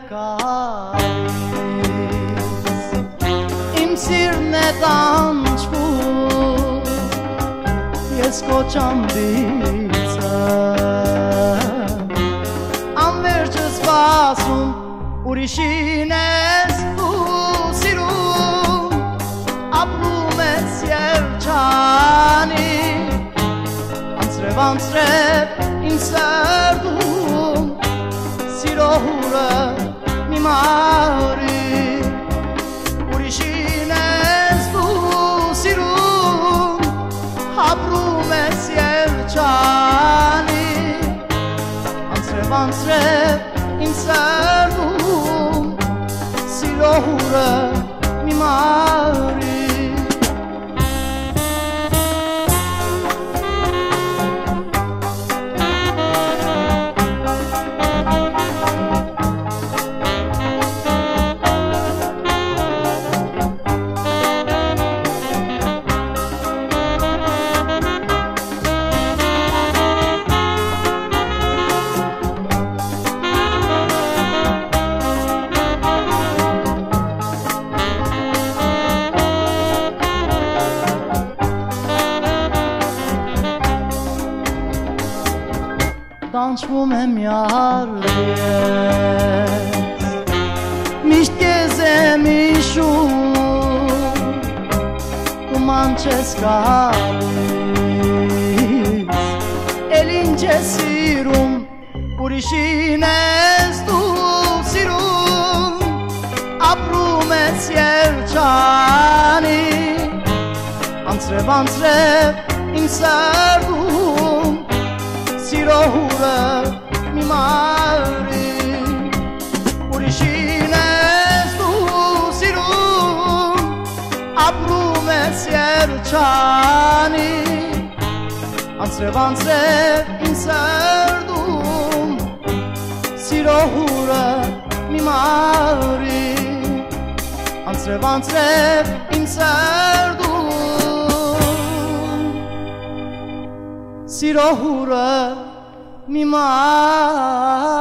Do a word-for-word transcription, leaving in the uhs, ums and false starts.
կայիս Իմ սիրն է տանջվում Ես կոչամ բիծը Անվերջս վասում Ուրիշին ես դու սիրում Ապրում ես երջանի Անցրև անցրև ինձ սրդում Սիրո հուրը մի մարի Ուրիշին ես դու սիրում Ապրում ես երջանի Անցրև անցրև ինձ սրդում Սիրո հուրը մի մարի Տանջվում եմ յարդես Միշտ կեզ եմ իշում Դու ման չես գալիս Էլ ինչ ես սիրում Ուրիշին ես դու սիրում Ապրում ես երջանի Անցրև անցրև ինձ սրդում Սիրո հուրը մի մարի Ուրիշին ես դու սիրում Ապրում ես երջանի Անցրև անցրև ինձ սրդում Սիրո հուրը մի մարի Անցրև անցրև ինձ սրդում Սիրո հուրը մի մարի